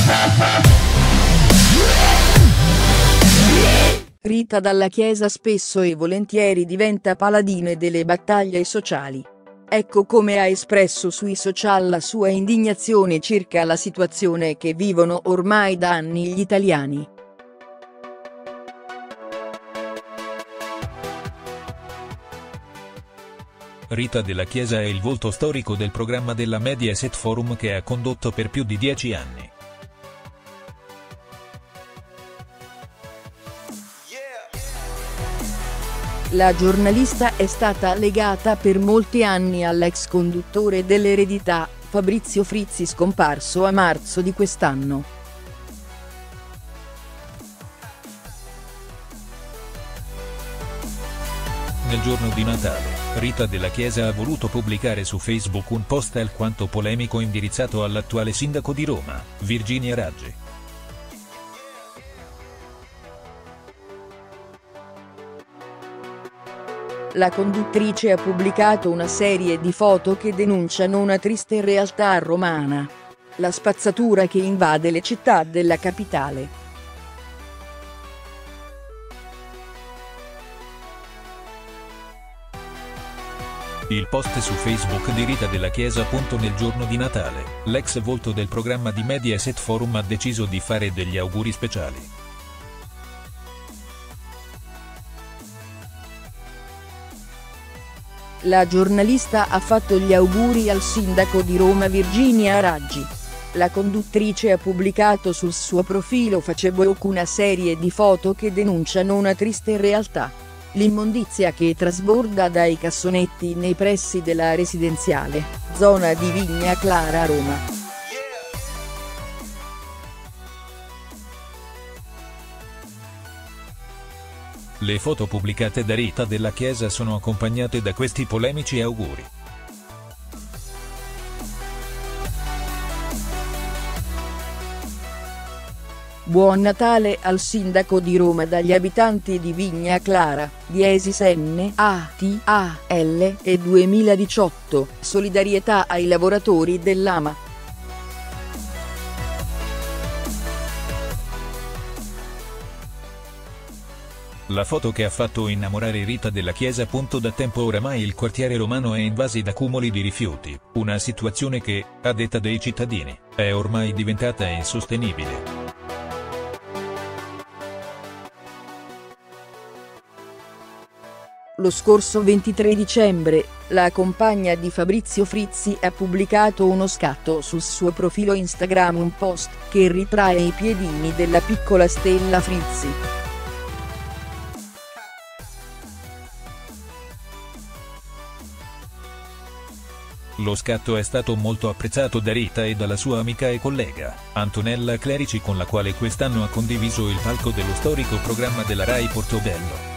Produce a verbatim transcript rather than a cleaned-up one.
Rita Dalla Chiesa spesso e volentieri diventa paladina delle battaglie sociali. Ecco come ha espresso sui social la sua indignazione circa la situazione che vivono ormai da anni gli italiani. Rita Dalla Chiesa è il volto storico del programma della Mediaset Forum che ha condotto per più di dieci anni. La giornalista è stata legata per molti anni all'ex conduttore dell'Eredità, Fabrizio Frizzi, scomparso a marzo di quest'anno. Nel giorno di Natale, Rita Dalla Chiesa ha voluto pubblicare su Facebook un post alquanto polemico indirizzato all'attuale sindaco di Roma, Virginia Raggi. La conduttrice ha pubblicato una serie di foto che denunciano una triste realtà romana: la spazzatura che invade le città della capitale. Il post su Facebook di Rita Dalla Chiesa. Nel giorno di Natale, l'ex volto del programma di Mediaset Forum ha deciso di fare degli auguri speciali. La giornalista ha fatto gli auguri al sindaco di Roma Virginia Raggi. La conduttrice ha pubblicato sul suo profilo Facebook una serie di foto che denunciano una triste realtà: l'immondizia che trasborda dai cassonetti nei pressi della residenziale, zona di Vigna Clara, Roma. Le foto pubblicate da Rita Dalla Chiesa sono accompagnate da questi polemici auguri. Buon Natale al sindaco di Roma dagli abitanti di Vigna Clara, diesis N A T A L e duemiladiciotto, solidarietà ai lavoratori dell'A M A. La foto che ha fatto innamorare Rita Dalla Chiesa. Da tempo oramai il quartiere romano è invaso da cumuli di rifiuti, una situazione che, a detta dei cittadini, è ormai diventata insostenibile. Lo scorso ventitré dicembre, la compagna di Fabrizio Frizzi ha pubblicato uno scatto sul suo profilo Instagram, un post che ritrae i piedini della piccola Stella Frizzi. Lo scatto è stato molto apprezzato da Rita e dalla sua amica e collega, Antonella Clerici, con la quale quest'anno ha condiviso il palco dello storico programma della Rai Portobello.